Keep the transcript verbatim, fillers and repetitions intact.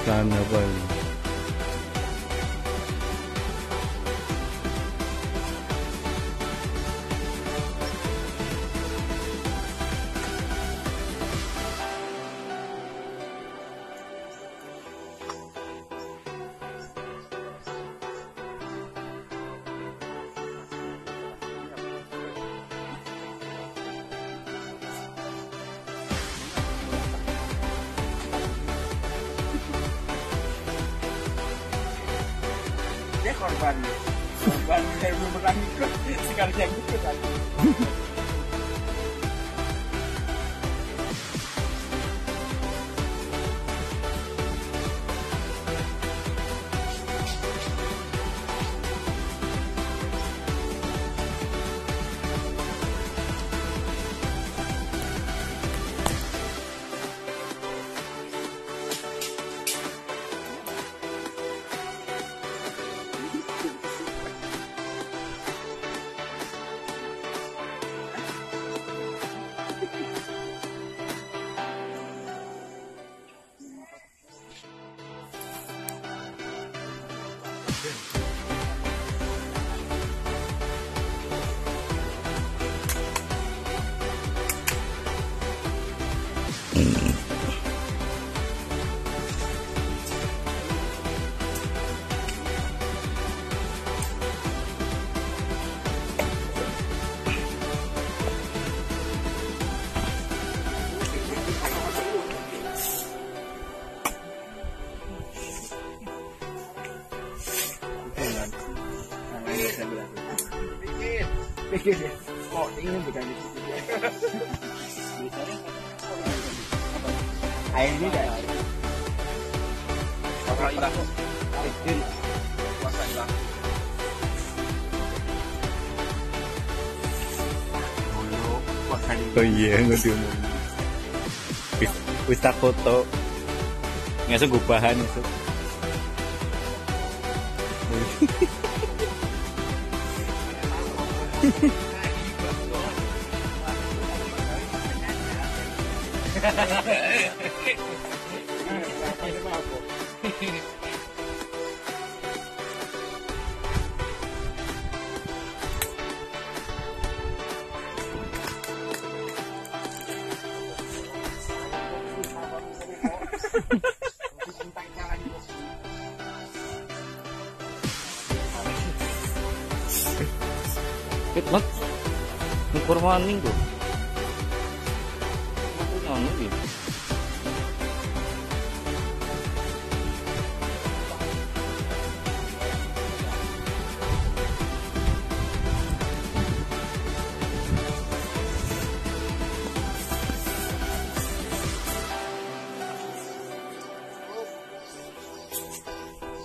Ikan apa ini? Dia korban korban saya belum pernah ikut sekali yang ikut aja. Pikir ya, oh ini bukan di situ ya. Air ini dah. Apa itu? Pikir. Puasa dulu. Puasa di. Oh iya, nggak diomong. Wis, wis tak foto. Nggak sanggup bahan itu. Fitness, ngukur maning tuh. Ngukur maning.